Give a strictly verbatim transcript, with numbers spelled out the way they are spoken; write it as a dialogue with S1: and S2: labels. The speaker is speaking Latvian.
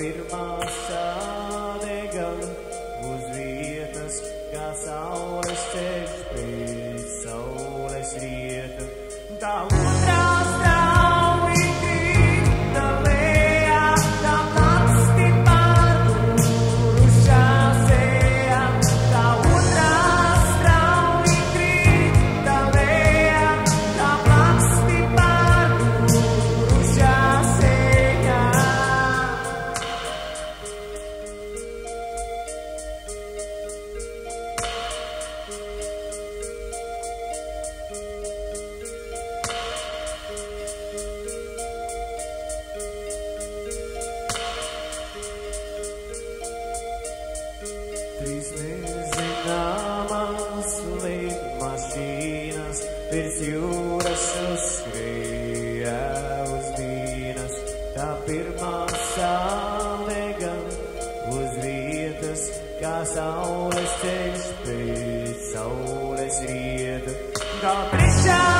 S1: pirmā sadega uz vietas, kā saules ceļš pēc saules rieta. Tā otrā strauji krita lejā, tā plaksti pārgūrušās ejā. Tā otrā strauji krita lejā, tā plaksti pārgūrušās ejā. Trīs nezināmas lidmašīnas virs jūras uzskrēja uz Vīnas. Tā pirmā sadega uz vietas, kā saules ceļš pēc saules rieta. Tā trešā